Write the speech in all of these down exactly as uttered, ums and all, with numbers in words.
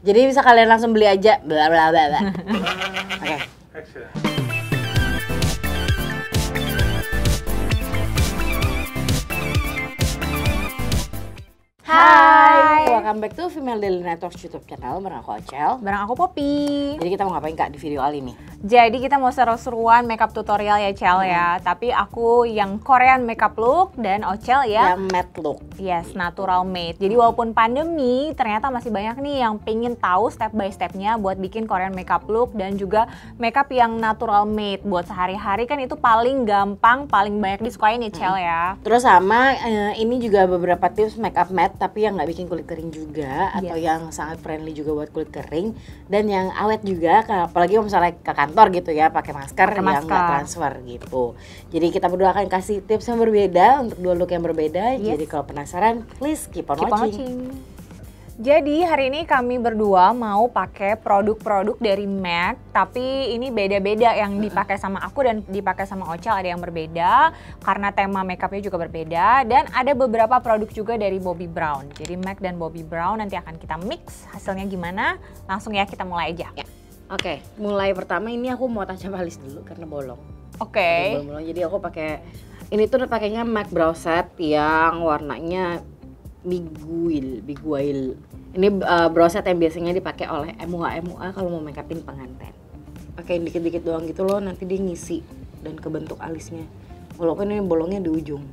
Jadi bisa kalian langsung beli aja. Bla bla bla bla. Oke. Hai, welcome back to Female Daily Networks YouTube channel bareng aku Ocel. Bareng aku Poppy. Jadi kita mau ngapain Kak di video kali ini? Jadi kita mau seru-seruan makeup tutorial ya Cel hmm. ya. Tapi aku yang Korean makeup look dan Ocel ya yang matte look. Yes, natural made. Jadi walaupun pandemi ternyata masih banyak nih yang pengen tahu step by stepnya buat bikin Korean makeup look dan juga makeup yang natural made buat sehari-hari kan itu paling gampang, paling banyak disukain ya Cel hmm. ya. Terus sama uh, ini juga beberapa tips makeup matte tapi yang nggak bikin kulit kering juga yes. atau yang sangat friendly juga buat kulit kering dan yang awet juga, apalagi kalau misalnya ke kantor gitu ya pakai masker pake yang nggak transfer gitu. Jadi kita berdua akan kasih tips yang berbeda untuk dua look yang berbeda. Yes. Jadi kalau penasaran, please keep on, keep watching. on watching. Jadi hari ini kami berdua mau pakai produk-produk dari M A C, tapi ini beda-beda yang dipakai sama aku dan dipakai sama Ocel, ada yang berbeda karena tema makeupnya juga berbeda dan ada beberapa produk juga dari Bobbi Brown. Jadi M A C dan Bobbi Brown nanti akan kita mix, hasilnya gimana? Langsung ya kita mulai aja. Ya. Oke, okay, mulai pertama ini aku mau tajam alis dulu karena bolong. Oke. Okay. Bolong, jadi aku pakai ini tuh pakainya M A C Brow Set yang warnanya Biguil, Biguil. Ini uh, brow set yang biasanya dipakai oleh M U A M U A kalau mau make upin pengantin. Pakai dikit-dikit doang gitu loh, nanti dia ngisi dan kebentuk alisnya. Walaupun ini bolongnya di ujung.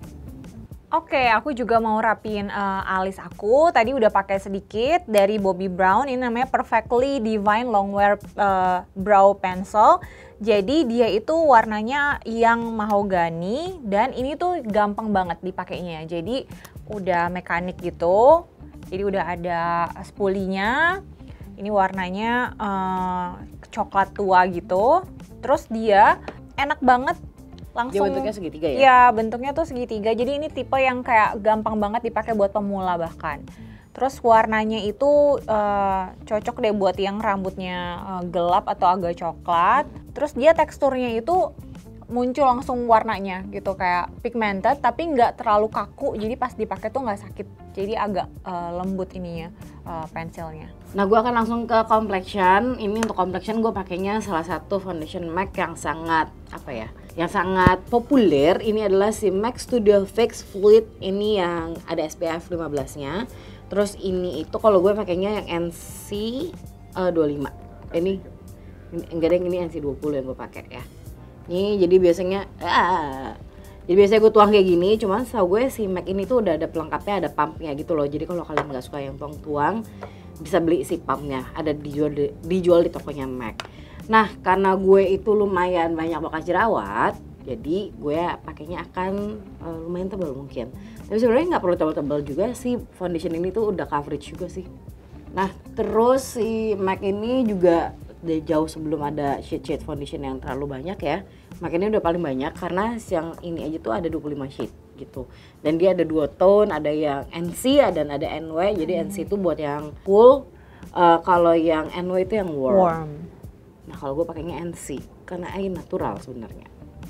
Oke, okay, aku juga mau rapiin uh, alis aku. Tadi udah pakai sedikit dari Bobbi Brown. Ini namanya Perfectly Divine Longwear uh, Brow Pencil. Jadi dia itu warnanya yang mahogani dan ini tuh gampang banget dipakainya. Jadi udah mekanik gitu. Jadi udah ada spulinya. Ini warnanya uh, coklat tua gitu. Terus dia enak banget. Langsung, dia bentuknya segitiga ya? Iya, bentuknya tuh segitiga. Jadi ini tipe yang kayak gampang banget dipakai buat pemula bahkan. Terus warnanya itu uh, cocok deh buat yang rambutnya uh, gelap atau agak coklat. Terus dia teksturnya itu muncul langsung warnanya gitu, kayak pigmented tapi nggak terlalu kaku. Jadi pas dipakai tuh nggak sakit. Jadi agak uh, lembut ininya uh, pensilnya. Nah, gue akan langsung ke complexion. Ini untuk complexion gue pakainya salah satu foundation M A C yang sangat apa ya? Yang sangat populer. Ini adalah si M A C Studio Fix Fluid. Ini yang ada S P F lima belas-nya. Terus ini itu kalau gue pakainya yang N C uh, dua puluh lima. Ini, ini enggak ada, ini N C dua puluh yang gue pakai ya. Nih, jadi biasanya ah, jadi biasanya gue tuang kayak gini, cuman setahu gue si M A C ini tuh udah ada pelengkapnya, ada pumpnya gitu loh. Jadi kalau kalian nggak suka yang tuang-tuang, bisa beli si pumpnya, ada dijual di, dijual di tokonya M A C. Nah, karena gue itu lumayan banyak bekas jerawat, jadi gue pakainya akan uh, lumayan tebal mungkin. Tapi sebenarnya nggak perlu tebal-tebal juga sih, foundation ini tuh udah coverage juga sih. Nah, terus si M A C ini juga dari jauh sebelum ada shade-shade foundation yang terlalu banyak ya. Makanya udah paling banyak karena yang ini aja tuh ada dua puluh lima shade gitu. Dan dia ada dua tone, ada yang N C dan ada N W. Jadi hmm. N C itu buat yang cool, uh, kalau yang N W itu yang warm. warm. Nah, kalau gue pakainya N C karena air natural sebenarnya.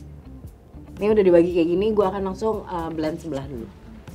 Ini udah dibagi kayak gini, gue akan langsung uh, blend sebelah dulu.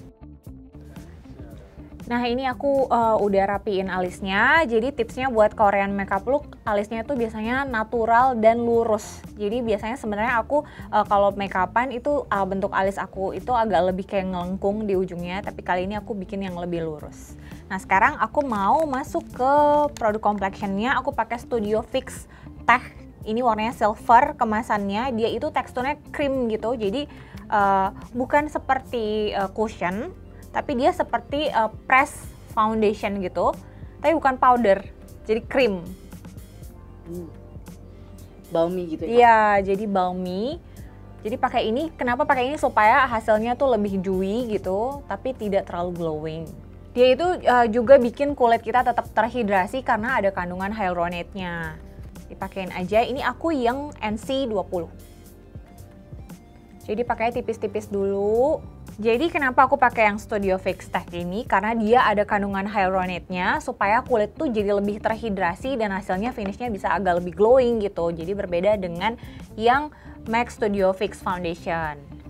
Nah, ini aku uh, udah rapiin alisnya. Jadi tipsnya buat Korean makeup look, alisnya tuh biasanya natural dan lurus. Jadi biasanya sebenarnya aku uh, kalau makeupan itu uh, bentuk alis aku itu agak lebih kayak ngelengkung di ujungnya, tapi kali ini aku bikin yang lebih lurus. Nah, sekarang aku mau masuk ke produk complexionnya. Aku pakai Studio Fix Tech. Ini warnanya silver kemasannya. Dia itu teksturnya cream gitu. Jadi uh, bukan seperti uh, cushion, tapi dia seperti uh, press foundation gitu, tapi bukan powder, jadi cream. Hmm. Balmy gitu ya? Iya, jadi balmy. Jadi pakai ini, kenapa pakai ini supaya hasilnya tuh lebih dewy gitu, tapi tidak terlalu glowing. Dia itu uh, juga bikin kulit kita tetap terhidrasi karena ada kandungan hyaluronate-nya. Dipakein aja. Ini aku yang N C dua puluh. Jadi pakainya tipis-tipis dulu. Jadi kenapa aku pakai yang Studio Fix Tech ini? Karena dia ada kandungan hyaluronate-nya supaya kulit tuh jadi lebih terhidrasi dan hasilnya finishnya bisa agak lebih glowing gitu. Jadi berbeda dengan yang M A C Studio Fix Foundation.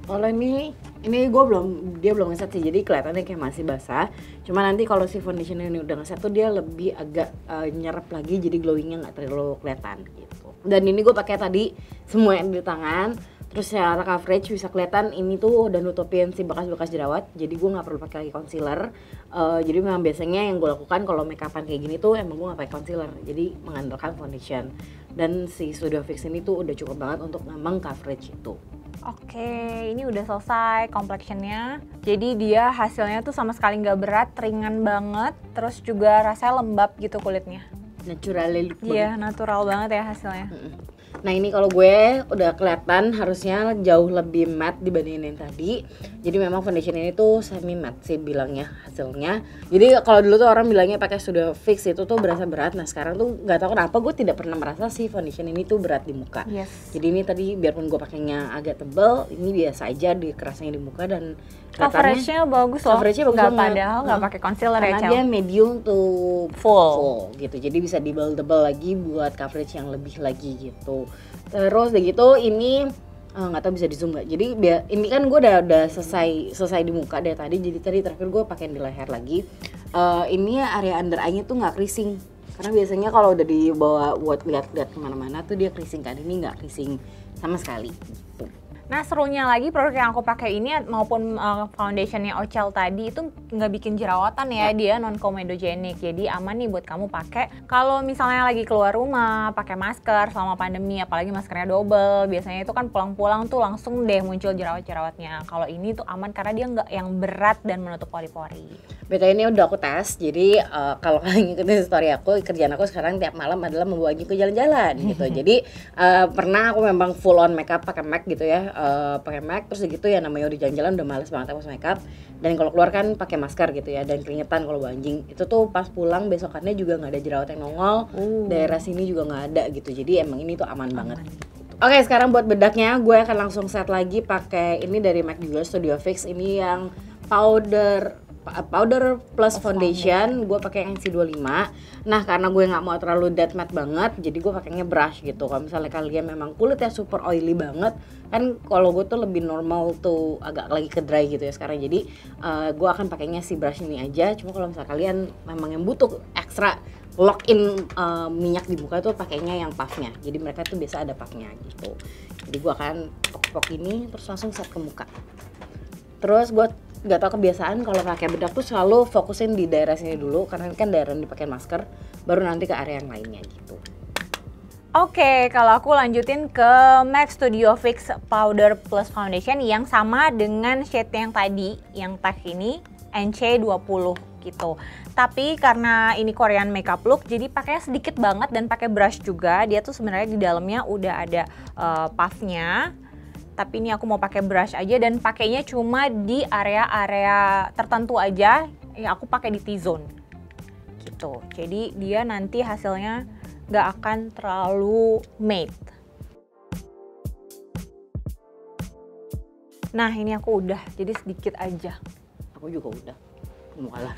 Kalau ini, ini gue belum, dia belum ngeset sih, jadi kelihatannya kayak masih basah. Cuma nanti kalau si foundation ini udah ngeset tuh dia lebih agak uh, nyerap lagi, jadi glowingnya nggak terlalu kelihatan gitu. Dan ini gue pakai tadi semua yang di tangan. Terus secara coverage bisa kelihatan ini tuh udah nutupin si bekas-bekas jerawat. Jadi gue nggak perlu pakai lagi concealer. Uh, jadi memang biasanya yang gue lakukan kalau make upan kayak gini tuh emang gue nggak pakai concealer. Jadi mengandalkan foundation. Dan si Studio Fix ini tuh udah cukup banget untuk memang coverage itu. Oke, ini udah selesai complexionnya. Jadi dia hasilnya tuh sama sekali nggak berat, ringan banget. Terus juga rasanya lembab gitu kulitnya. Naturally look banget. Iya, natural banget ya hasilnya. Mm-mm. Nah ini kalau gue udah kelihatan harusnya jauh lebih matte dibandingin yang tadi. Jadi memang foundation ini tuh semi matte sih bilangnya hasilnya. Jadi kalau dulu tuh orang bilangnya pakai Studio Fix itu tuh berasa berat. Nah sekarang tuh nggak tahu kenapa gue tidak pernah merasa sih foundation ini tuh berat di muka. Yes. Jadi ini tadi biarpun gue pakainya agak tebel, ini biasa aja di kerasnya di muka dan coveragenya bagus loh. Coveragenya bagus nggak banget. padahal nggak Nah, pakai concealer ya, karena Cel. dia medium to Full. full gitu. Jadi bisa dibel-debel lagi buat coverage yang lebih lagi gitu. Terus udah gitu ini nggak uh, tahu bisa di zoom nggak. Jadi biar ini kan gue udah udah selesai selesai di muka dari tadi. Jadi tadi terakhir gue pakai di leher lagi. Uh, ini area under eye-nya tuh nggak creasing. Karena biasanya kalau udah dibawa buat lihat-lihat kemana-mana tuh dia creasing kan. Ini nggak creasing sama sekali. Gitu. Nah serunya lagi produk yang aku pakai ini maupun uh, foundationnya Ocel tadi itu nggak bikin jerawatan ya, dia non comedogenic, jadi aman nih buat kamu pakai kalau misalnya lagi keluar rumah pakai masker selama pandemi, apalagi maskernya double, biasanya itu kan pulang-pulang tuh langsung deh muncul jerawat-jerawatnya. Kalau ini tuh aman karena dia nggak yang berat dan menutup pori-pori. Beta ini udah aku tes, jadi uh, kalau kalian ngikutin story aku, kerjaan aku sekarang tiap malam adalah membawa Anjing ke jalan-jalan gitu. Jadi uh, pernah aku memang full on makeup pakai MAC gitu ya, uh, pakai MAC terus gitu ya namanya udah jalan-jalan udah males banget aku makeup. Dan kalau keluar kan pakai masker gitu ya dan keringetan kalau bawa anjing. Itu tuh pas pulang besokannya juga nggak ada jerawat yang nongol, uh. daerah sini juga nggak ada gitu. Jadi emang ini tuh aman, aman. banget. Oke, sekarang buat bedaknya gue akan langsung set lagi pakai ini dari MAC juga, Studio Fix. Ini yang powder powder plus foundation, gue pakai yang C dua puluh lima. Nah karena gue nggak mau terlalu dead matte banget, jadi gue pakainya brush gitu. Kalau misalnya kalian memang kulitnya super oily banget, kan kalau gue tuh lebih normal tuh agak lagi ke dry gitu ya sekarang. Jadi uh, gue akan pakainya si brush ini aja. Cuma kalau misalnya kalian memang yang butuh ekstra lock in uh, minyak di muka tuh pakainya yang puffnya. Jadi mereka tuh biasa ada puffnya gitu. Jadi gue akan pok-pok ini terus langsung set ke muka. Terus gue nggak tau kebiasaan kalau pakai bedak tuh selalu fokusin di daerah sini dulu karena kan daerah yang dipakai masker, baru nanti ke area yang lainnya gitu. Oke, kalau aku lanjutin ke MAC Studio Fix Powder Plus Foundation yang sama dengan shade yang tadi, yang tag ini N C dua puluh gitu. Tapi karena ini Korean makeup look, jadi pakainya sedikit banget dan pakai brush juga. Dia tuh sebenarnya di dalamnya udah ada uh, puffnya. Tapi ini aku mau pakai brush aja dan pakainya cuma di area-area tertentu aja. Ya aku pakai di T-zone gitu. Jadi dia nanti hasilnya nggak akan terlalu matte. Nah ini aku udah, jadi sedikit aja. Aku juga udah, mau kalah.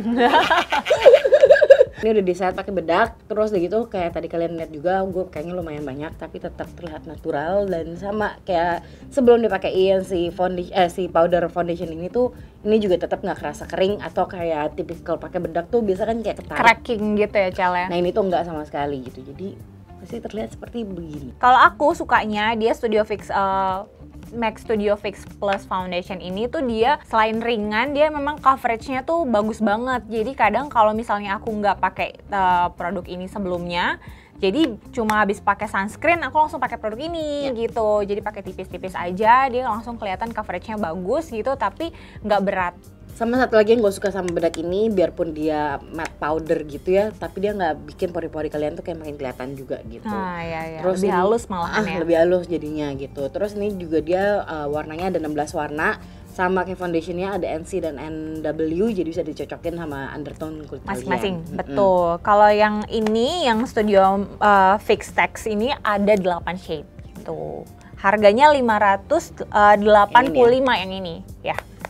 Ini udah di set pakai bedak, terus udah gitu kayak tadi kalian lihat juga gue kayaknya lumayan banyak tapi tetap terlihat natural dan sama kayak sebelum dipakein si foundation eh si powder foundation ini tuh ini juga tetap nggak kerasa kering atau kayak tipikal pakai bedak tuh biasa kan kayak ketarik. Cracking gitu ya Cel ya. Nah ini tuh nggak sama sekali gitu, jadi pasti terlihat seperti begini. Kalau aku sukanya dia Studio Fix uh, MAC Studio Fix Plus Foundation ini tuh dia selain ringan, dia memang coveragenya tuh bagus banget. Jadi kadang kalau misalnya aku nggak pakai uh, produk ini sebelumnya, jadi cuma habis pakai sunscreen aku langsung pakai produk ini ya. Gitu. Jadi pakai tipis-tipis aja, dia langsung kelihatan coveragenya bagus gitu, tapi nggak berat. Sama satu lagi yang gue suka sama bedak ini, biarpun dia matte powder gitu ya, tapi dia nggak bikin pori-pori kalian tuh kayak makin kelihatan juga gitu. Ah, iya, iya. Terus lebih ini, halus malahan ah, ya. lebih halus jadinya gitu. Terus ini juga dia uh, warnanya ada enam belas warna, sama kayak foundationnya ada N C dan N W, jadi bisa dicocokin sama undertone kulit masing-masing. kalian. Betul. Mm-hmm. Kalau yang ini, yang Studio uh, Fix Text ini ada delapan shade gitu. Harganya lima ratus delapan puluh lima yang ini ya.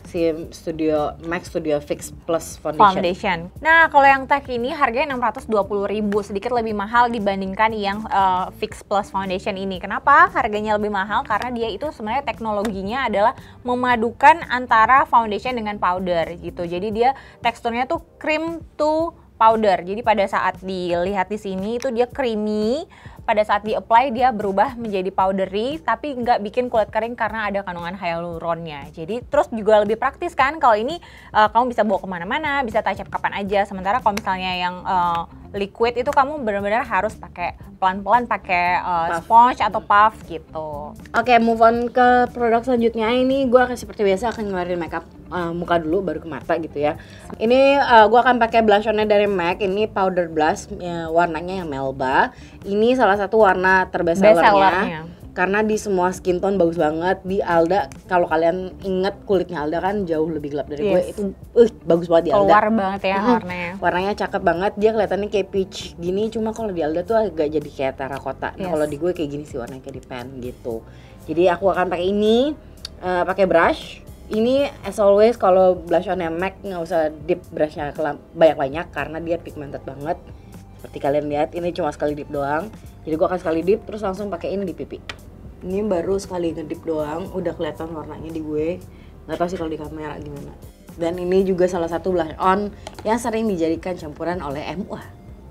si Studio M A C Studio Fix Plus Foundation. Foundation. Nah, kalau yang tech ini harganya enam ratus dua puluh ribu, sedikit lebih mahal dibandingkan yang uh, Fix Plus Foundation ini. Kenapa harganya lebih mahal? Karena dia itu sebenarnya teknologinya adalah memadukan antara foundation dengan powder gitu. Jadi dia teksturnya tuh cream to powder. Jadi pada saat dilihat di sini itu dia creamy. Pada saat di-apply dia berubah menjadi powdery, tapi nggak bikin kulit kering karena ada kandungan hyaluronnya. Jadi terus juga lebih praktis kan, kalau ini uh, kamu bisa bawa kemana-mana, bisa touch up kapan aja. Sementara kalau misalnya yang uh, liquid itu kamu benar-benar harus pakai pelan-pelan pakai uh, sponge atau puff gitu. Oke, okay, move on ke produk selanjutnya. Ini gue akan seperti biasa akan ngeluarin makeup uh, muka dulu, baru ke mata gitu ya. Ini uh, gue akan pakai blush on-nya dari M A C. Ini powder blush, ya, warnanya yang Melba. Ini salah satu warna terbest-sellernya karena di semua skin tone bagus banget. Di Alda, kalau kalian inget kulitnya Alda kan jauh lebih gelap dari yes. gue, itu uh, bagus banget di Alda. Keluar banget ya mm-hmm. warnanya. Warnanya cakep banget, dia kelihatannya kayak peach gini, cuma kalau di Alda tuh agak jadi kayak terracotta. Nah, yes. kalau di gue kayak gini sih warnanya kayak di pen gitu. Jadi aku akan pakai ini, uh, pakai brush. Ini as always kalau blush on M A C nggak usah dip brushnya banyak-banyak karena dia pigmented banget. Seperti kalian lihat, ini cuma sekali dip doang. Jadi gue akan sekali dip terus langsung pakai ini di pipi. Ini baru sekali ngedip doang, udah kelihatan warnanya di gue. Nggak tahu sih kalau di kamera gimana. Dan ini juga salah satu blush on yang sering dijadikan campuran oleh M U A.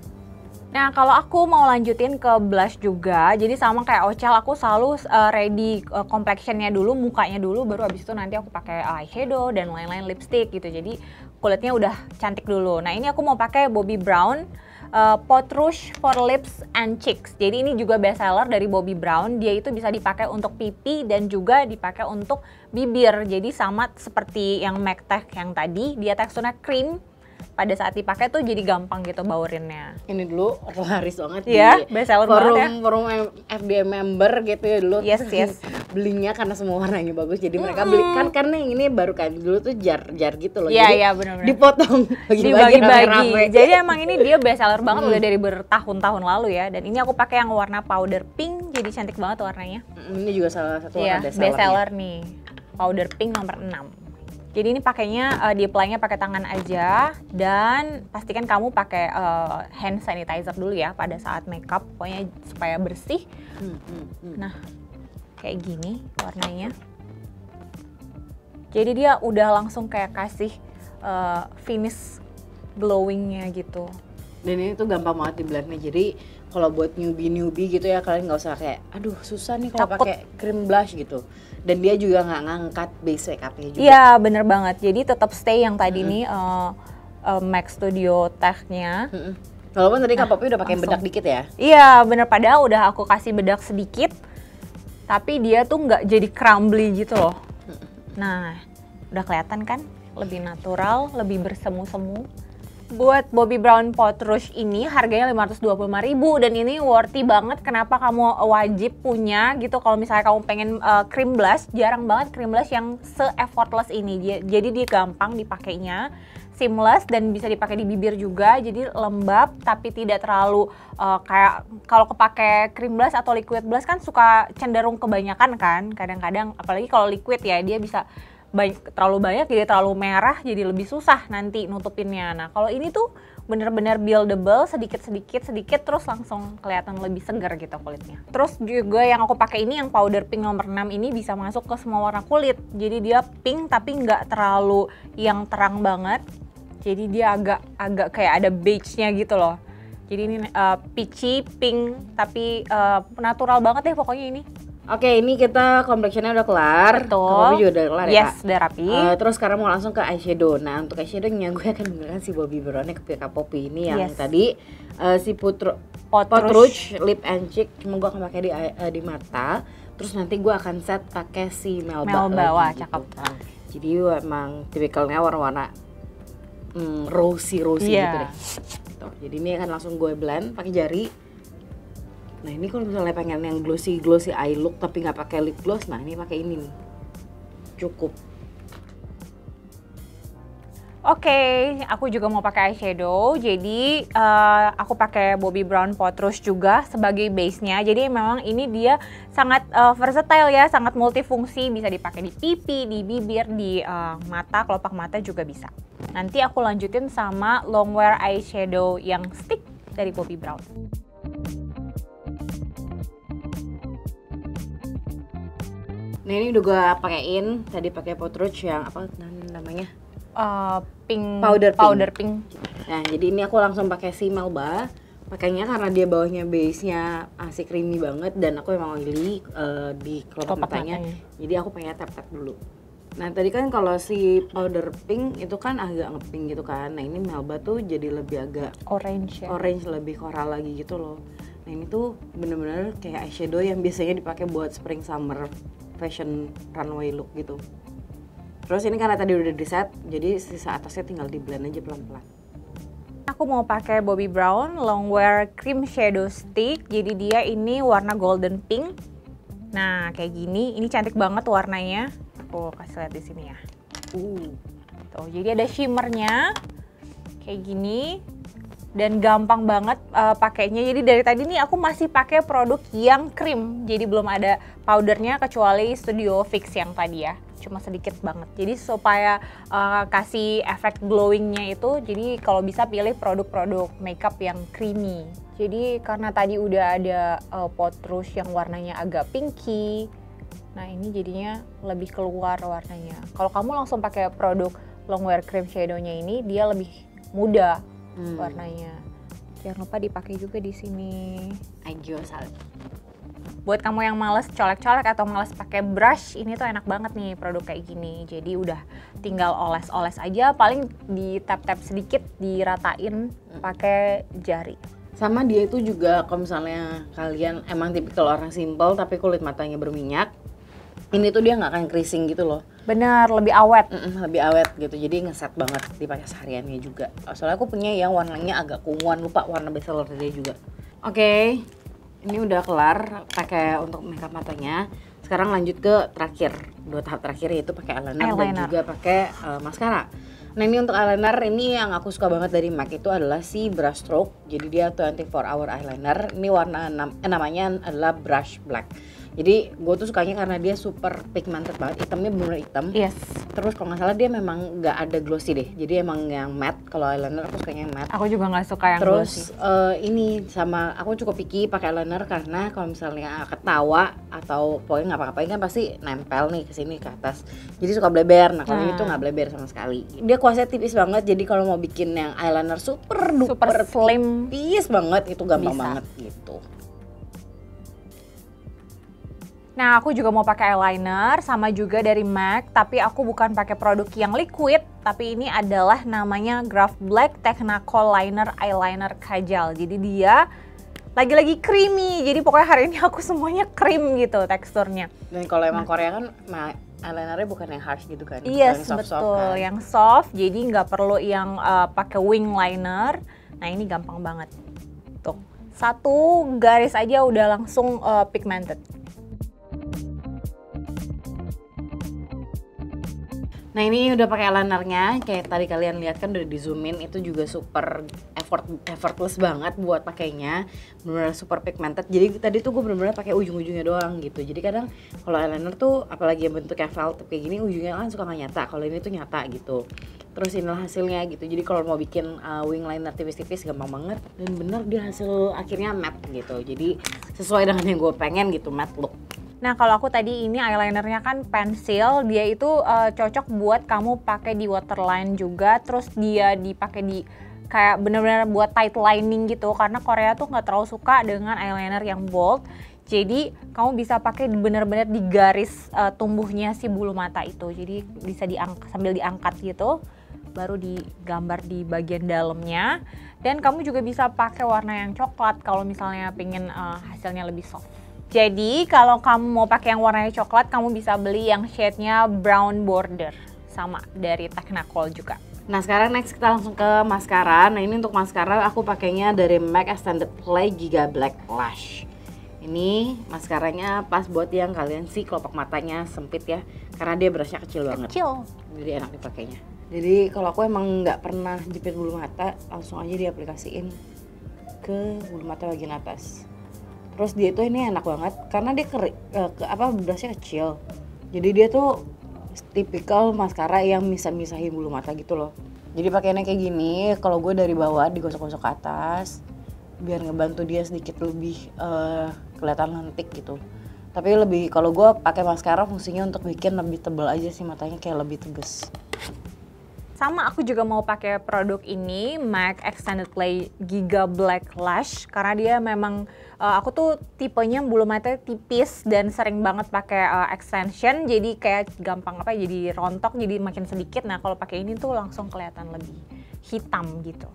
Nah, kalau aku mau lanjutin ke blush juga, jadi sama kayak Ocel, aku selalu uh, ready uh, complexionnya dulu, mukanya dulu, baru abis itu nanti aku pakai eyeshadow dan lain-lain lipstick gitu. Jadi kulitnya udah cantik dulu. Nah, ini aku mau pakai Bobbi Brown uh, Pot Rouge for Lips and Cheeks. Jadi ini juga best seller dari Bobbi Brown. Dia itu bisa dipakai untuk pipi dan juga dipakai untuk bibir. Jadi sama seperti yang M A C Tech yang tadi, dia teksturnya cream. Pada saat dipakai tuh jadi gampang gitu baurinnya. Ini dulu laris banget ya, di best seller forum, banget ya. forum F D M member gitu ya dulu. Yes, yes. Belinya karena semua warnanya bagus, jadi mereka beli kan karena ini baru kan dulu tuh jar-jar gitu loh. Iya, jadi iya benar-benar. Dipotong, dibagi-bagi. Jadi emang ini dia best seller banget hmm. udah dari bertahun-tahun lalu ya. Dan ini aku pakai yang warna powder pink, jadi cantik banget warnanya. Ini juga salah satu warna ya, best seller. Best seller nih. Powder pink nomor enam. Jadi ini pakainya uh, di apply-nya pakai tangan aja dan pastikan kamu pakai uh, hand sanitizer dulu ya pada saat makeup, pokoknya supaya bersih. Hmm, hmm, hmm. Nah, kayak gini warnanya. Jadi dia udah langsung kayak kasih uh, finish glowing-nya gitu. Dan ini tuh gampang banget di blend-nya. Jadi kalau buat newbie-newbie gitu ya, kalian nggak usah kayak aduh susah nih kalau pakai cream blush gitu. Dan dia juga nggak ngangkat base makeup-nya juga. Iya bener banget, jadi tetap stay yang tadi hmm. nih uh, uh, M A C Studio Tech-nya. Hmm. Walaupun tadi Kak Poppy udah pakai bedak dikit ya? Iya bener, padahal udah aku kasih bedak sedikit, tapi dia tuh nggak jadi crumbly gitu loh. Hmm. Nah udah kelihatan kan, lebih natural, lebih bersemu-semu. Buat Bobbi Brown Pot Rouge ini harganya lima ratus dua puluh lima ribu dan ini worthy banget. Kenapa kamu wajib punya gitu kalau misalnya kamu pengen uh, cream blush, jarang banget cream blush yang se-effortless ini. Dia, jadi dia gampang dipakainya, seamless dan bisa dipakai di bibir juga. Jadi lembab tapi tidak terlalu uh, kayak kalau kepake cream blush atau liquid blush kan suka cenderung kebanyakan kan. Kadang-kadang apalagi kalau liquid ya dia bisa banyak, terlalu banyak jadi terlalu merah, jadi lebih susah nanti nutupinnya. Nah kalau ini tuh bener-bener buildable, sedikit-sedikit sedikit terus langsung kelihatan lebih segar gitu kulitnya. Terus juga yang aku pakai ini yang powder pink nomor enam ini bisa masuk ke semua warna kulit. Jadi dia pink tapi nggak terlalu yang terang banget. Jadi dia agak agak kayak ada beige-nya gitu loh. Jadi ini uh, peachy pink tapi uh, natural banget deh pokoknya ini. Oke, ini kita complexionnya udah kelar. Betul. Kamu juga udah kelar yes, ya, Kak? Yes, udah rapi. Uh, terus sekarang mau langsung ke eyeshadow. Nah, untuk eyeshadownya gue akan menggunakan si Bobbi Brown ke Kak Poppy ini yang yes. tadi uh, si Putro, Pot, Pot Rouge Lip and Cheek. Cuma gue akan pakai di uh, di mata. Terus nanti gue akan set pakai si Melba. Melba, wah gitu. cakep. Jadi emang tipikalnya warna-warna mm, rosy-rosy yeah. gitu deh. Gitu. Jadi ini akan langsung gue blend pakai jari. Nah ini kalau misalnya pengen yang glossy glossy eye look tapi nggak pakai lip gloss, nah ini pakai ini nih, cukup. Oke, aku juga mau pakai eyeshadow. Jadi uh, aku pakai Bobbi Brown Pot Rouge juga sebagai base-nya. Jadi memang ini dia sangat uh, versatile ya, sangat multifungsi. Bisa dipakai di pipi, di bibir, di uh, mata, kelopak mata juga bisa. Nanti aku lanjutin sama longwear eyeshadow yang stick dari Bobbi Brown. Nah ini udah gue pakein. Tadi pakai Pot Rouge yang apa namanya? Uh, pink powder pink. powder pink. Nah, jadi ini aku langsung pakai si Melba. Pakainya karena dia bawahnya base-nya masih creamy banget dan aku emang oily uh, di kelopak matanya. matanya. Jadi aku pengen tap-tap dulu. Nah, tadi kan kalau si powder pink itu kan agak ngepink gitu kan. Nah, ini Melba tuh jadi lebih agak orange ya. Orange lebih coral lagi gitu loh. Nah, ini tuh bener-bener kayak eyeshadow yang biasanya dipakai buat spring summer fashion runway look gitu. Terus ini karena tadi udah di set, jadi sisa atasnya tinggal di blend aja pelan-pelan. Aku mau pakai Bobbi Brown Longwear Cream Shadow Stick. Jadi dia ini warna golden pink. Nah kayak gini, ini cantik banget warnanya. Aku kasih lihat di sini ya. Uh. Tuh, jadi ada shimmernya kayak gini. Dan gampang banget uh, pakainya. Jadi dari tadi nih aku masih pakai produk yang krim. Jadi belum ada powdernya kecuali Studio Fix yang tadi ya. Cuma sedikit banget. Jadi supaya uh, kasih efek glowingnya itu, jadi kalau bisa pilih produk-produk makeup yang creamy. Jadi karena tadi udah ada uh, Pot Rouge yang warnanya agak pinky. Nah ini jadinya lebih keluar warnanya. Kalau kamu langsung pakai produk Longwear Cream Shadow-nya ini, dia lebih muda. Hmm. Warnanya. Jangan lupa dipakai juga di sini. Ayo salad. Buat kamu yang males colek-colek atau males pakai brush, ini tuh enak banget nih produk kayak gini. Jadi udah tinggal oles-oles aja, paling di tap-tap sedikit, diratain hmm. pakai jari. Sama dia itu juga kalau misalnya kalian emang tipikal orang simple tapi kulit matanya berminyak, ini tuh dia nggak akan creasing gitu loh. Benar, lebih awet. Mm-mm, lebih awet gitu, jadi ngeset banget dipakai sehariannya juga. Soalnya aku punya yang warnanya agak unguan, lupa warna bestseller dia juga. Oke, okay, ini udah kelar pakai untuk makeup matanya. Sekarang lanjut ke terakhir, dua tahap terakhir yaitu pakai eyeliner, eyeliner dan juga pakai uh, maskara. Nah ini untuk eyeliner, ini yang aku suka banget dari M A C itu adalah si brush stroke. Jadi dia twenty-four hour eyeliner. Ini warna eh, namanya adalah brush black. Jadi gue tuh sukanya karena dia super pigmented banget, hitamnya bener-bener hitam. Yes. Terus kalau nggak salah dia memang nggak ada glossy deh. Jadi emang yang matte. Kalau eyeliner aku sukanya yang matte. Aku juga nggak suka yang Terus, glossy. Terus uh, ini sama aku cukup picky pakai eyeliner karena kalau misalnya ketawa atau pokoknya ngapa-ngapain kan pasti nempel nih ke sini ke atas. Jadi suka bleber. Nah kalau hmm. ini tuh nggak bleber sama sekali. Dia kuasnya tipis banget. Jadi kalau mau bikin yang eyeliner super duper slim, tipis banget itu gampang bisa. banget gitu. Nah, aku juga mau pakai eyeliner sama juga dari M A C, tapi aku bukan pakai produk yang liquid, tapi ini adalah namanya Graph Black Technicolor Liner Eyeliner Kajal. Jadi dia lagi-lagi creamy. Jadi pokoknya hari ini aku semuanya cream gitu teksturnya. Dan kalau emang nah. Korea kan eyelinernya bukan yang harsh gitu kan? Iya, yes, betul. Kan? Yang soft, jadi nggak perlu yang uh, pakai wing liner. Nah, ini gampang banget. Tuh, satu garis aja udah langsung uh, pigmented. Nah ini udah pakai eyelinernya, kayak tadi kalian lihat kan udah di zoomin, itu juga super effort effortless banget buat pakainya, bener-bener super pigmented. Jadi tadi tuh gue bener-bener pakai ujung-ujungnya doang gitu. Jadi kadang kalau eyeliner tuh apalagi yang bentuknya velvet kayak gini, ujungnya kan suka nggak nyata. Kalau ini tuh nyata gitu. Terus inilah hasilnya gitu. Jadi kalau mau bikin uh, wing liner tipis-tipis gampang banget dan bener dia hasil akhirnya matte gitu. Jadi sesuai dengan yang gue pengen gitu, matte look. Nah kalau aku tadi ini eyelinernya kan pensil, dia itu uh, cocok buat kamu pakai di waterline juga, terus dia dipakai di kayak bener-bener buat tight lining gitu, karena Korea tuh nggak terlalu suka dengan eyeliner yang bold. Jadi kamu bisa pakai bener-bener di garis uh, tumbuhnya si bulu mata itu, jadi bisa diangkat sambil diangkat gitu, baru digambar di bagian dalamnya. Dan kamu juga bisa pakai warna yang coklat kalau misalnya pengen uh, hasilnya lebih soft. Jadi kalau kamu mau pakai yang warnanya coklat, kamu bisa beli yang shade-nya brown border, sama dari Technicolor juga. Nah sekarang next kita langsung ke maskara. Nah ini untuk maskara aku pakainya dari M A C Extended Play Giga Black Lash. Ini maskaranya pas buat yang kalian sih kelopak matanya sempit ya, karena dia brushnya kecil banget. Kecil. Jadi enak dipakainya. Jadi kalau aku emang nggak pernah jepit bulu mata, langsung aja diaplikasiin ke bulu mata bagian atas. Terus dia tuh ini enak banget karena dia keri, eh, ke, apa brushnya kecil. Jadi dia tuh tipikal maskara yang misah-misahin bulu mata gitu loh. Jadi pakainya kayak gini, kalau gue dari bawah digosok-gosok ke atas biar ngebantu dia sedikit lebih uh, kelihatan lentik gitu. Tapi lebih kalau gue pakai maskara fungsinya untuk bikin lebih tebal aja sih, matanya kayak lebih tegas. Sama aku juga mau pakai produk ini, MAC Extended Play Giga Black Lash, karena dia memang uh, aku tuh tipenya bulu mata tipis dan sering banget pakai uh, extension, jadi kayak gampang apa jadi rontok, jadi makin sedikit. Nah kalau pakai ini tuh langsung kelihatan lebih hitam gitu.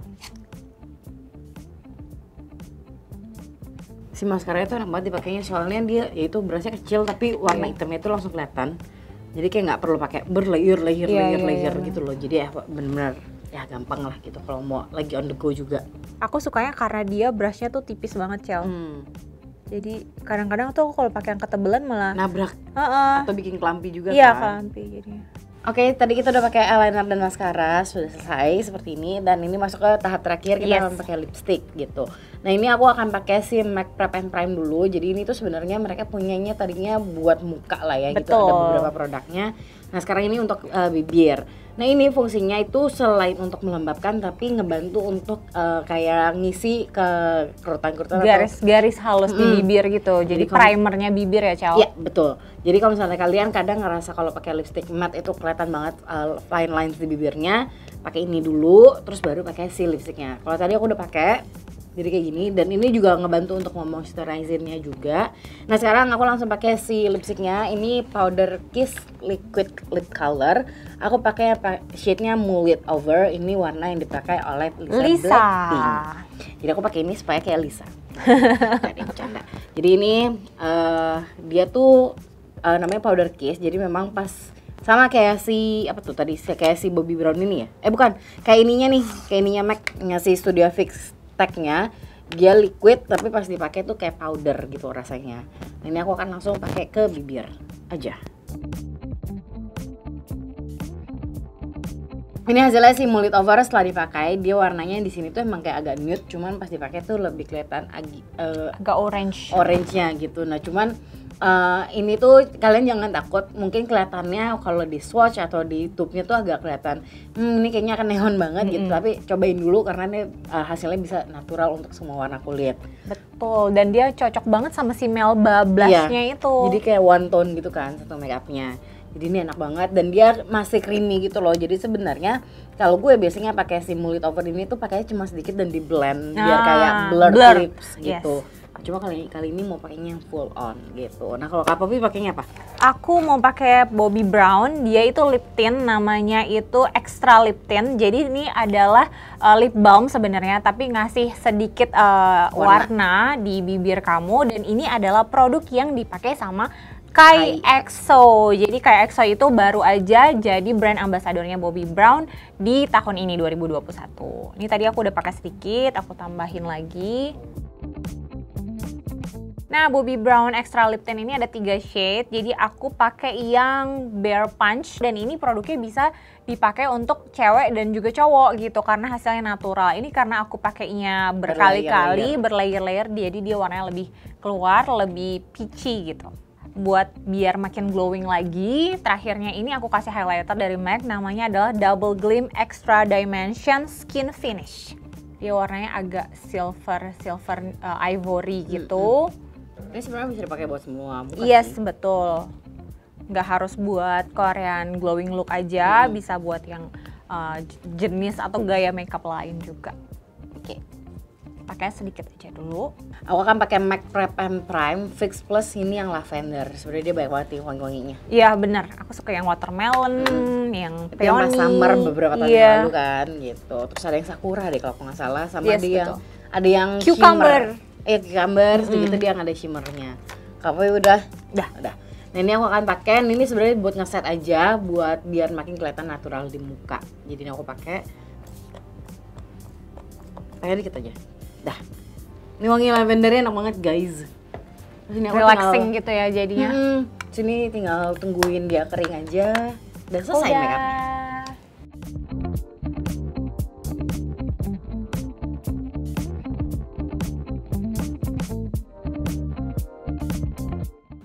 Si maskaranya tuh enak banget dipakainya, soalnya dia yaitu brushnya kecil tapi warna yeah. hitamnya itu langsung kelihatan. Jadi kayak nggak perlu pakai berlayer layer yeah, layer yeah, layer yeah, gitu loh. Jadi ya bener-bener ya gampang lah gitu kalau mau lagi on the go juga. Aku sukanya karena dia brushnya tuh tipis banget, Cel. Hmm. Jadi kadang-kadang tuh kalau pakai yang ketebelan malah nabrak uh-uh. atau bikin kelampi juga iya, kan. kelampi jadinya. Oke, tadi kita udah pakai eyeliner dan maskara, sudah selesai seperti ini, dan ini masuk ke tahap terakhir kita yes. akan pakai lipstick gitu. Nah ini aku akan pakai si MAC Prep and Prime dulu. Jadi ini tuh sebenarnya mereka punyanya tadinya buat muka lah ya. Betul. Gitu, ada beberapa produknya. Nah sekarang ini untuk uh, bibir. Nah ini fungsinya itu selain untuk melembabkan tapi ngebantu untuk uh, kayak ngisi ke kerutan-kerutan garis-garis halus mm, di bibir gitu. Jadi, Jadi primernya bibir ya, Cel? Iya, betul. Jadi kalau misalnya kalian kadang ngerasa kalau pakai lipstick matte itu kelihatan banget uh, fine lines di bibirnya, pakai ini dulu terus baru pakai si lipsticknya. Kalau tadi aku udah pakai jadi kayak gini, dan ini juga ngebantu untuk memoisturizingnya juga. Nah sekarang aku langsung pakai si lipsticknya. Ini Powder Kiss Liquid Lip Color. Aku pakai shade-nya Mull It Over. Ini warna yang dipakai oleh Lisa, Lisa. Blackpink. Jadi aku pakai ini supaya kayak Lisa. Tadi bercanda. Jadi ini uh, dia tuh uh, namanya Powder Kiss. Jadi memang pas sama kayak si apa tuh tadi kayak si Bobbi Brown ini ya. Eh bukan, kayak ininya nih, kayak ininya MAC ngasih Studio Fix tag-nya, dia liquid tapi pas dipakai tuh kayak powder gitu rasanya. Nah, ini aku akan langsung pakai ke bibir aja. Ini hasilnya si Mull It Over setelah dipakai. Dia warnanya di sini tuh emang kayak agak nude, cuman pas dipakai tuh lebih kelihatan agi, uh, agak orange. Orange-nya gitu. Nah, cuman Uh, ini tuh kalian jangan takut, mungkin kelihatannya kalau di swatch atau di tube-nya tuh agak kelihatan hmm, ini kayaknya akan neon banget mm-hmm. gitu, tapi cobain dulu karena ini uh, hasilnya bisa natural untuk semua warna kulit. Betul, dan dia cocok banget sama si Melba blush-nya iya, itu. Jadi kayak one tone gitu kan satu make-upnya. Jadi ini enak banget dan dia masih creamy gitu loh. Jadi sebenarnya kalau gue biasanya pakai si Mull It Over ini tuh pakainya cuma sedikit dan di blend ah, biar kayak blur, blur. lips gitu. Yes. Cuma kali kali ini mau pakainya yang full on gitu. Nah kalau Kak Poppy pakainya apa? Aku mau pakai Bobbi Brown. Dia itu lip tint, namanya itu Extra Lip Tint. Jadi ini adalah uh, lip balm sebenarnya, tapi ngasih sedikit uh, warna. warna di bibir kamu. Dan ini adalah produk yang dipakai sama Kai EXO. Jadi Kai EXO itu baru aja jadi brand ambasadornya Bobbi Brown di tahun ini dua ribu dua puluh satu. Ini tadi aku udah pakai sedikit, aku tambahin lagi. Nah, Bobbi Brown Extra Lip Tint ini ada tiga shade. Jadi aku pakai yang Bare Punch, dan ini produknya bisa dipakai untuk cewek dan juga cowok gitu karena hasilnya natural. Ini karena aku pakainya berkali-kali, berlayer-layer, jadi dia warnanya lebih keluar, lebih peachy gitu. Buat biar makin glowing lagi, terakhirnya ini aku kasih highlighter dari MAC, namanya adalah Double Gleam Extra Dimension Skin Finish. Dia warnanya agak silver, silver uh, ivory gitu. Mm-hmm. Ini sebenarnya bisa dipakai buat semua, bukan? Yes, sih? betul. Nggak harus buat Korean glowing look aja, hmm. bisa buat yang uh, jenis atau gaya makeup lain juga. Oke, okay. Pakai sedikit aja dulu. Aku akan pakai MAC Prep and Prime Fix Plus, ini yang lavender. Sebenarnya dia banyak banget nih wangi-wanginya. Iya benar, aku suka yang watermelon, hmm. yang peony. Yang pas summer beberapa tahun yeah. lalu kan, gitu. Terus ada yang sakura deh kalau aku nggak salah, sama yes, ada yang betul. ada yang cucumber. Shimmer. Eh cucumber, mm-hmm. gitu dia yang ada shimmernya. Kamu udah? Udah. Udah. Nah ini aku akan pakai, ini sebenarnya buat ngeset aja, buat biar makin kelihatan natural di muka. Jadi ini aku pakai, pakai dikit aja. Dah. Ini wangi lavendernya enak banget guys. Sini aku relaxing tinggal, gitu ya jadinya. Hmm, sini tinggal tungguin dia kering aja, dan selesai makeupnya.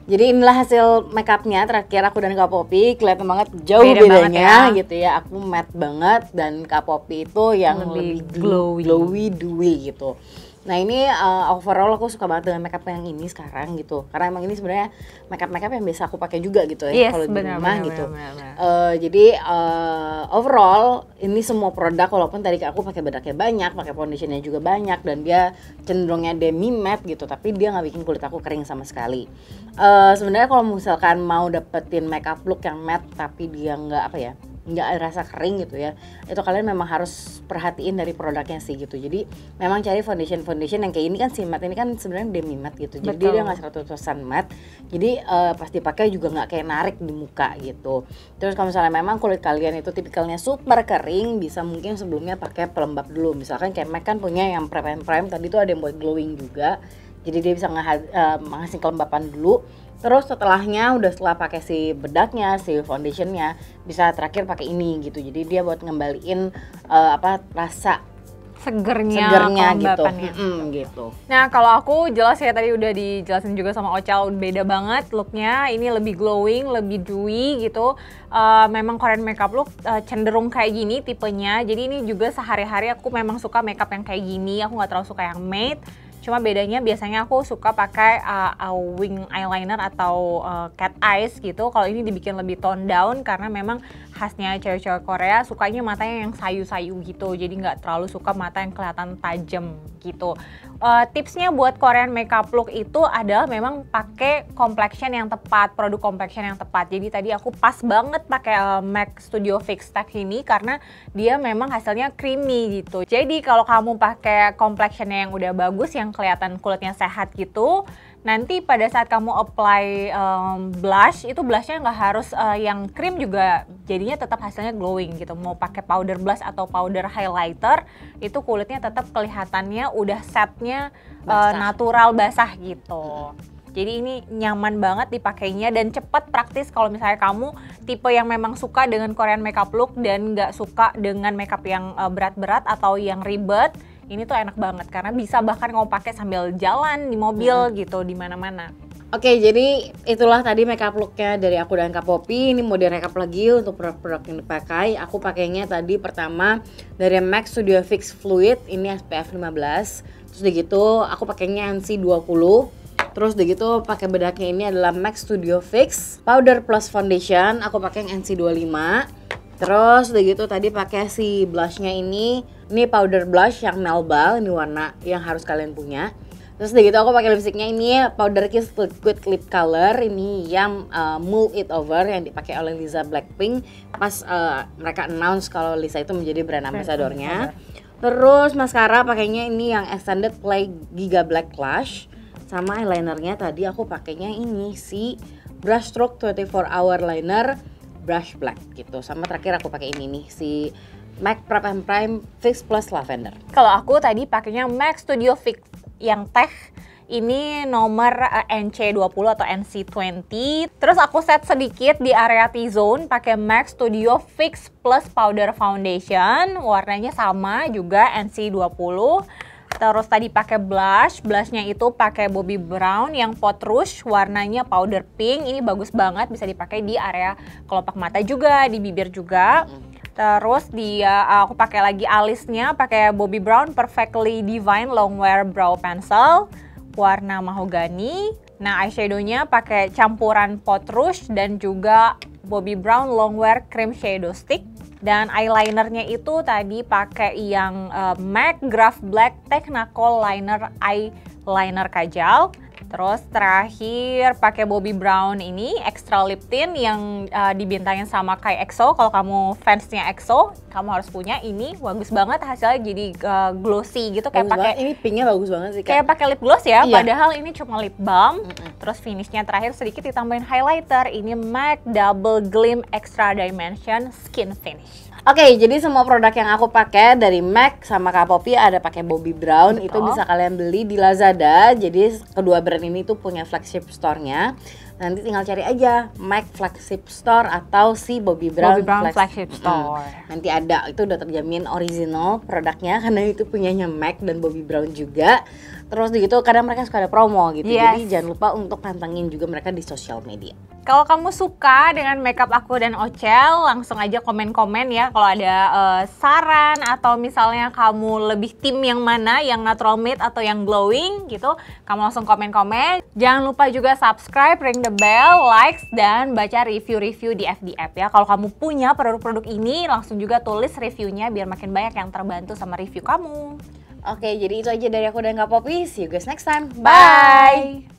Jadi inilah hasil makeupnya terakhir aku dan Kak Poppy, kelihatan banget jauh Beda bedanya banget ya. gitu ya. Aku matte banget dan Kak Poppy itu yang lebih, Lebih glowy, glowy. glowy dewy gitu. Nah ini uh, overall aku suka banget dengan makeup yang ini sekarang gitu. Karena emang ini sebenarnya makeup-makeup yang biasa aku pakai juga gitu ya Yes, kalau di benar, rumah benar, gitu. benar, benar. Uh, jadi uh, overall ini semua produk walaupun tadi aku pakai bedaknya banyak, pakai foundationnya juga banyak dan dia cenderungnya demi matte gitu, tapi dia nggak bikin kulit aku kering sama sekali. Uh, sebenarnya kalau misalkan mau dapetin makeup look yang matte tapi dia nggak apa ya, nggak rasa kering gitu ya, itu kalian memang harus perhatiin dari produknya sih gitu. Jadi memang cari foundation foundation yang kayak ini kan si matte ini kan sebenarnya demi matte gitu. Jadi Betul. dia nggak seratus persen matte. Jadi uh, pas dipakai juga nggak kayak narik di muka gitu. Terus kalau misalnya memang kulit kalian itu tipikalnya super kering, bisa mungkin sebelumnya pakai pelembab dulu. Misalkan kayak MAC kan punya yang prep and prime, tadi tuh ada yang buat glowing juga. Jadi dia bisa nge- uh, ngasih kelembapan dulu. Terus setelahnya udah setelah pakai si bedaknya, si foundationnya, bisa terakhir pakai ini gitu. Jadi dia buat ngembaliin uh, apa rasa Segernya, segernya gitu. kelembapannya. Mm-mm, gitu. Nah kalau aku jelas ya tadi udah dijelasin juga sama Ocha, beda banget looknya. Ini lebih glowing, lebih dewy gitu. Uh, memang Korean makeup look uh, cenderung kayak gini tipenya. Jadi ini juga sehari-hari aku memang suka makeup yang kayak gini. Aku nggak terlalu suka yang matte. Cuma bedanya biasanya aku suka pakai uh, uh, wing eyeliner atau uh, cat eyes gitu. Kalau ini dibikin lebih tone down karena memang khasnya cewek-cewek Korea sukanya matanya yang sayu-sayu gitu. Jadi nggak terlalu suka mata yang kelihatan tajam gitu. Uh, tipsnya buat Korean makeup look itu adalah memang pakai complexion yang tepat, produk complexion yang tepat. Jadi tadi aku pas banget pakai uh, MAC Studio Fix Stack ini karena dia memang hasilnya creamy gitu. Jadi kalau kamu pakai complexion yang udah bagus, yang kelihatan kulitnya sehat gitu, nanti pada saat kamu apply um, blush, itu blushnya nggak harus uh, yang cream juga, jadinya tetap hasilnya glowing gitu. Mau pakai powder blush atau powder highlighter, itu kulitnya tetap kelihatannya udah setnya uh, natural basah gitu. Jadi ini nyaman banget dipakainya dan cepat, praktis kalau misalnya kamu tipe yang memang suka dengan Korean makeup look dan nggak suka dengan makeup yang uh, berat-berat atau yang ribet. Ini tuh enak banget karena bisa bahkan kamu pakai sambil jalan di mobil hmm. gitu, di mana-mana. Oke, jadi itulah tadi makeup looknya dari aku dan Kak Poppy. Ini mau di-recap lagi untuk produk-produk yang dipakai. Aku pakainya tadi pertama dari MAC Studio Fix Fluid, ini S P F lima belas. Terus udah gitu aku pakainya N C dua puluh. Terus udah gitu pakai bedaknya ini adalah MAC Studio Fix Powder Plus Foundation. Aku pakai yang N C dua puluh lima. Terus udah gitu tadi pakai si blushnya ini, ini powder blush yang Melba, ini warna yang harus kalian punya. Terus udah gitu aku pakai lipstiknya ini Powder Kiss Liquid Lip Color, ini yang uh, Move It Over yang dipakai oleh Lisa Blackpink pas uh, mereka announce kalau Lisa itu menjadi brand ambassadornya. Terus mascara pakainya ini yang Extended Play Giga Black Lash, sama eyelinernya tadi aku pakainya ini si Brush Stroke twenty-four hour Liner Brush Black gitu. Sama terakhir aku pakai ini nih si MAC Prep and Prime Fix Plus Lavender. Kalau aku tadi pakainya MAC Studio Fix yang teh, ini nomor uh, N C dua puluh atau N C dua puluh. Terus aku set sedikit di area T-zone pakai MAC Studio Fix Plus Powder Foundation, warnanya sama juga N C dua puluh. Terus tadi pakai blush, blushnya itu pakai Bobbi Brown yang Pot Rouge, warnanya powder pink. Ini bagus banget, bisa dipakai di area kelopak mata juga, di bibir juga. Terus dia aku pakai lagi alisnya, pakai Bobbi Brown Perfectly Divine Longwear Brow Pencil, warna mahogani. Nah eyeshadownya pakai campuran Pot Rouge dan juga Bobbi Brown Longwear Cream Shadow Stick. Dan eyelinernya itu tadi pakai yang uh, MAC Graph Black Technicolor Liner Eyeliner Kajal. Terus terakhir pakai Bobbi Brown ini Extra Lip Tint yang uh, dibintangin sama Kai E X O. Kalau kamu fansnya E X O, kamu harus punya ini. Bagus banget hasilnya, jadi uh, glossy gitu, kayak pakai ini pinknya bagus banget sih Kak. Kayak pakai lip gloss ya, iya. Padahal ini cuma lip balm. Mm-mm. Terus finishnya terakhir sedikit ditambahin highlighter. Ini MAC Double Gleam Extra Dimension Skin Finish. Oke, okay, jadi semua produk yang aku pakai dari MAC sama Kak Poppy ada pakai Bobbi Brown. Betul. Itu bisa kalian beli di Lazada. Jadi kedua brand ini tuh punya flagship store-nya. Nanti tinggal cari aja MAC flagship store atau si Bobbi Brown, Bobbi Brown Flags- flagship store. Hmm, nanti ada, itu udah terjamin original produknya karena itu punyanya MAC dan Bobbi Brown juga. Terus gitu kadang mereka suka ada promo gitu. Yes. Jadi jangan lupa untuk pantengin juga mereka di sosial media. Kalau kamu suka dengan makeup aku dan Ocel, langsung aja komen-komen ya. Kalau ada uh, saran atau misalnya kamu lebih tim yang mana, yang natural matte atau yang glowing gitu, kamu langsung komen-komen. Jangan lupa juga subscribe, ring the bell, likes, dan baca review-review di F D F ya. Kalau kamu punya produk-produk ini, langsung juga tulis reviewnya biar makin banyak yang terbantu sama review kamu. Oke, jadi itu aja dari aku dan Kak Poppy. See you guys next time. Bye!